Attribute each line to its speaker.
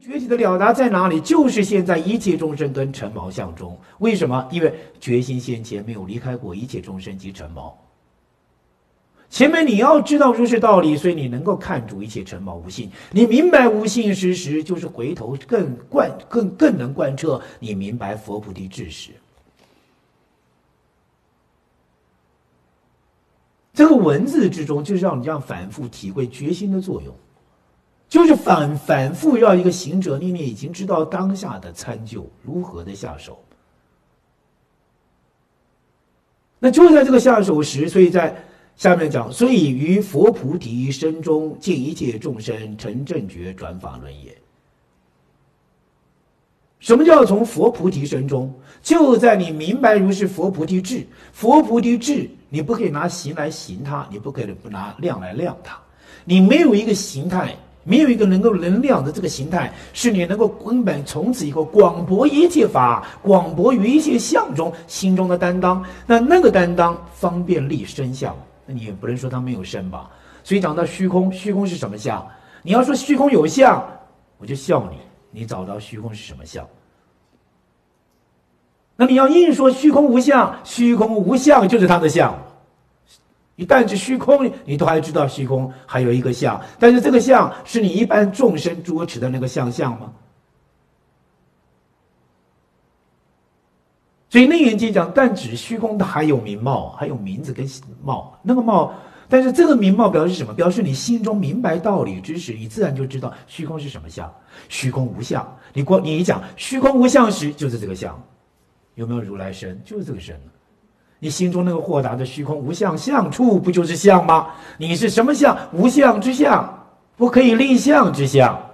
Speaker 1: 觉体的了达在哪里？就是现在一切众生跟尘毛相中。为什么？因为觉心先前没有离开过一切众生及尘毛。前面你要知道如是道理，所以你能够看出一切尘毛无性。你明白无性事实，就是回头更能贯彻你明白佛菩提智实。这个文字之中，就是让你这样反复体会觉心的作用，就是反复让一个行者念念已经知道当下的参究如何的下手。那就在这个下手时，所以在下面讲，所以于佛菩提身中见一切众生成正觉转法轮也。什么叫从佛菩提身中？就在你明白如是佛菩提智。佛菩提智，你不可以拿形来形它，你不可以不拿量来量它。你没有一个形态，没有一个能够能量的这个形态，是你能够根本从此以后广博一切法，广博于一切相中心中的担当。那个担当方便立身相，那你也不能说它没有身吧。所以讲到虚空，虚空是什么相？你要说虚空有相，我就笑你。你找到虚空是什么相？那你要硬说虚空无相，虚空无相就是它的相。一旦是虚空，你都还知道虚空还有一个相，但是这个相是你一般众生捉持的那个相吗？所以《楞严经》讲，但指虚空它还有名貌，还有名字跟貌，那个貌。但是这个名貌表示什么？表示你心中明白道理之时，你自然就知道虚空是什么相。虚空无相，你一讲虚空无相时，就是这个相。有没有如来身？就是这个身。你心中那个豁达的虚空无相相处，不就是相吗？你是什么相？无相之相，不可以立相之相。